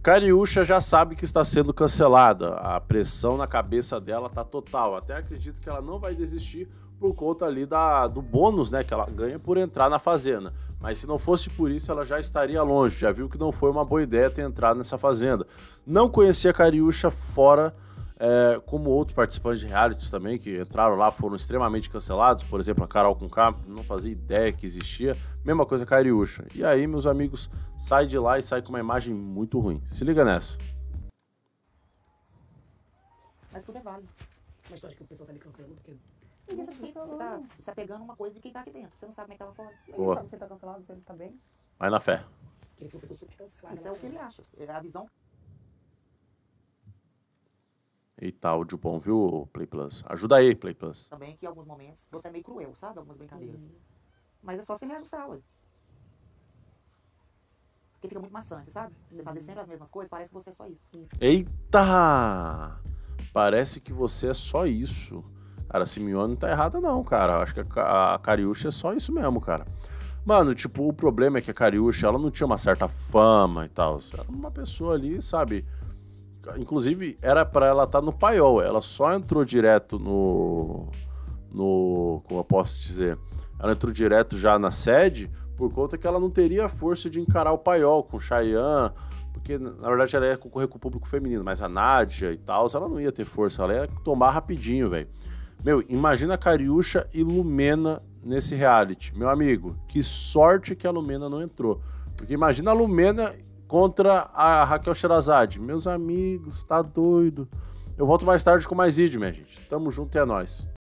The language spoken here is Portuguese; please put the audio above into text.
Cariúcha já sabe que está sendo cancelada. A pressão na cabeça dela tá total. Até acredito que ela não vai desistir por conta ali do bônus, né, que ela ganha por entrar na fazenda. Mas se não fosse por isso, ela já estaria longe. Já viu que não foi uma boa ideia ter entrado nessa fazenda. Não conhecia a Cariúcha fora, como outros participantes de realities também, que entraram lá, foram extremamente cancelados. Por exemplo, a Carol Conká, não fazia ideia que existia. Mesma coisa a Cariúcha. E aí, meus amigos, sai de lá e sai com uma imagem muito ruim. Se liga nessa. Mas tudo é válido. Mas tu acha que o pessoal tá me cancelando porque... Você tá pegando uma coisa de quem tá aqui dentro. Você não sabe como é que tava fora. Boa. Sabe se ele tá cancelado, se ele tá bem. Vai na fé. que ele falou que eu tô super cancelado. Isso é o que ele acha. É a visão. Eita, áudio bom, viu, Play Plus? Ajuda aí, Play Plus. Também que em alguns momentos você é meio cruel, sabe? Algumas brincadeiras. Mas é só você reajustar, ué. Porque fica muito maçante, sabe? Você fazer sempre as mesmas coisas, parece que você é só isso. Eita! Parece que você é só isso. Cara, a Simeone não tá errada não, cara. Acho que a Cariúcha é só isso mesmo, cara. Mano, tipo, o problema é que a Cariúcha, ela não tinha uma certa fama e tal. Era uma pessoa ali, sabe? Inclusive, era pra ela estar no paiol. Ela só entrou direto no... Como eu posso dizer? Ela entrou direto já na sede por conta que ela não teria força de encarar o paiol com o Chayanne, porque na verdade ela ia concorrer com o público feminino, mas a Nádia e tal, ela não ia ter força, ela ia tomar rapidinho, velho. Meu, imagina a Cariúcha e Lumena nesse reality. Meu amigo, que sorte que a Lumena não entrou. Porque imagina a Lumena contra a Raquel Sherazade. Meus amigos, tá doido. Eu volto mais tarde com mais vídeo, minha gente. Tamo junto e é nóis.